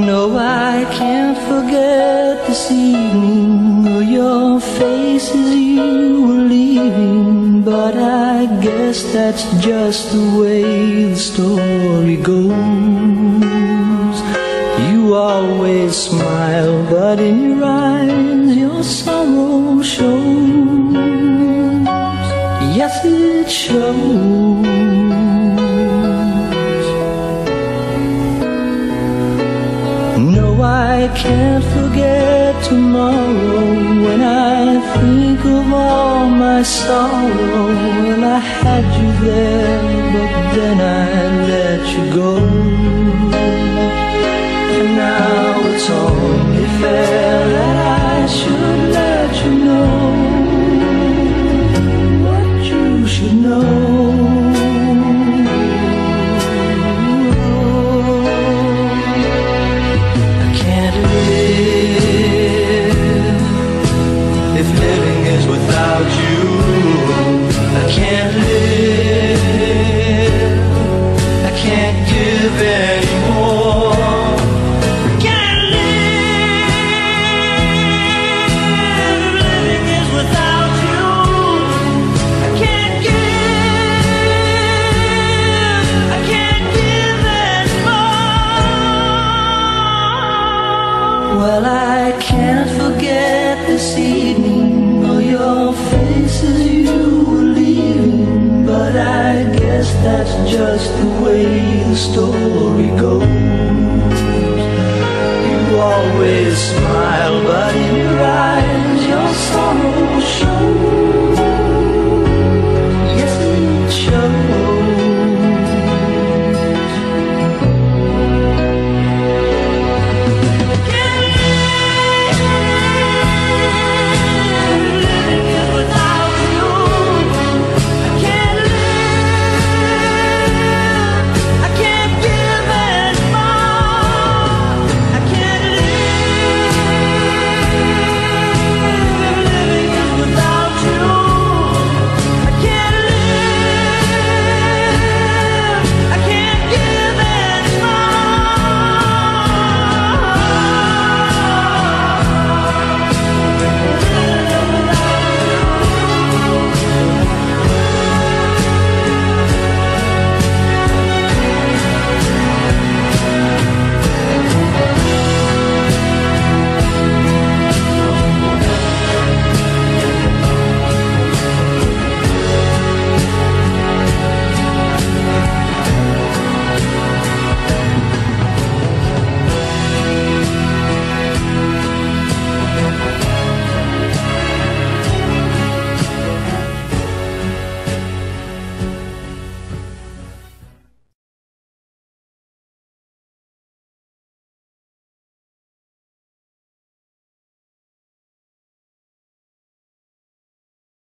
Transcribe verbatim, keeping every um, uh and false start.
No, I can't forget this evening or your face as you were leaving, but I guess that's just the way the story goes. You always smile, but in your eyes your sorrow shows. Yes, it shows. No, I can't forget tomorrow when I think of all my sorrow. Well, I had you there, but then I let you go. And now it's only fair that I should let you know what you should know. Well, I can't forget this evening or your face as you were leaving, but I guess that's just the way the story goes. You always smile, but in your eyes